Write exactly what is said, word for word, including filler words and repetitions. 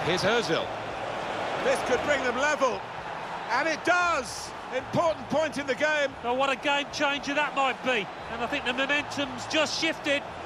Here's Ozil. This could bring them level, and it does. Important point in the game. Oh, what a game changer that might be. And I think the momentum's just shifted.